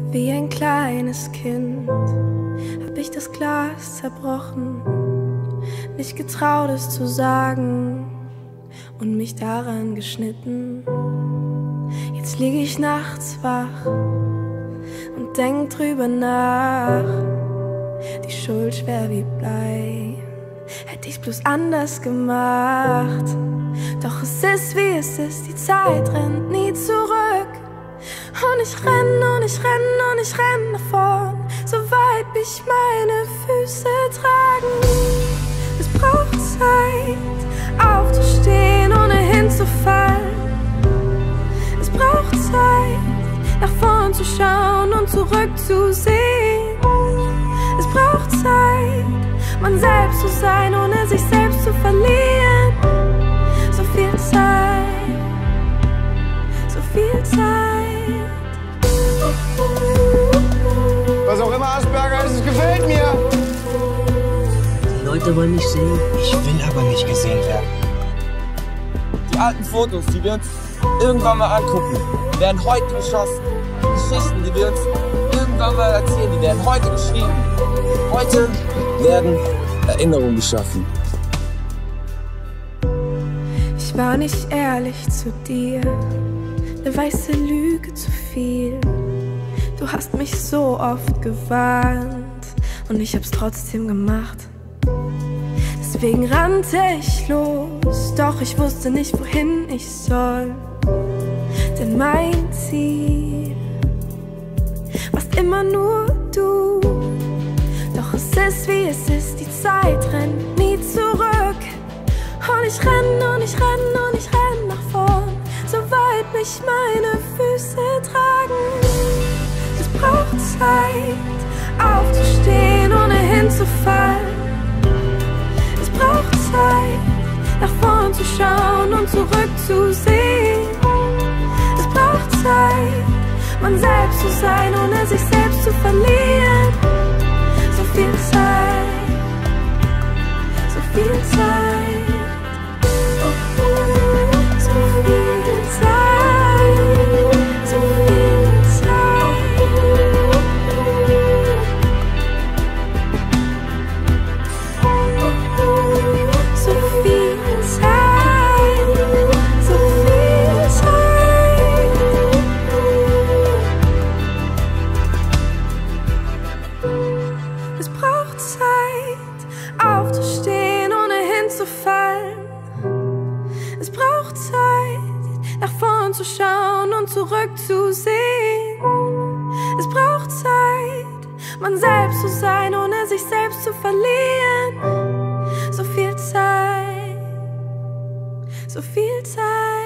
Wie ein kleines Kind hab ich das Glas zerbrochen, nicht getraut es zu sagen und mich daran geschnitten. Jetzt lieg ich nachts wach und denk drüber nach. Die Schuld schwer wie Blei, hätte ich's bloß anders gemacht. Doch es ist wie es ist, die Zeit rennt nie zurück. Und ich renn und ich renn und ich renn davon, soweit mich meine Füße tragen. Es braucht Zeit, aufzustehen, ohne hinzufallen. Es braucht Zeit, nach vorn zu schauen und zurückzusehen. Es braucht Zeit, man selbst zu sein, ohne sich selbst zu verlieren. So viel Zeit, so viel Zeit. Was auch immer Asperger ist, es gefällt mir. Die Leute wollen mich sehen. Ich will aber nicht gesehen werden. Die alten Fotos, die wir uns irgendwann mal angucken, werden heute geschossen. Geschichten, die wir uns irgendwann mal erzählen, die werden heute geschrieben. Heute werden Erinnerungen geschaffen. Ich war nicht ehrlich zu dir, eine weiße Lüge zu viel. Du hast mich so oft gewarnt und ich hab's trotzdem gemacht. Deswegen rannte ich los, doch ich wusste nicht, wohin ich soll. Denn mein Ziel warst immer nur du. Doch es ist wie es ist, die Zeit rennt nie zurück. Und ich renn und ich renn und ich renn nach vorn, soweit mich meine Füße tragen. Es braucht Zeit, aufzustehen, ohne hinzufallen. Es braucht Zeit, nach vorn zu schauen und zurückzusehen. Es braucht Zeit, man selbst zu sein, ohne sich selbst zu verlieren. So viel Zeit, so viel Zeit. So viel Zeit, so viel Zeit. So viel Zeit, so viel Zeit. Es braucht Zeit, aufzustehen, ohne hinzufallen. Es braucht Zeit, nach vorn zu schauen und zurückzusehen. Es braucht Zeit, man selbst zu sein, ohne sich selbst zu verlieren. So viel Zeit, so viel Zeit.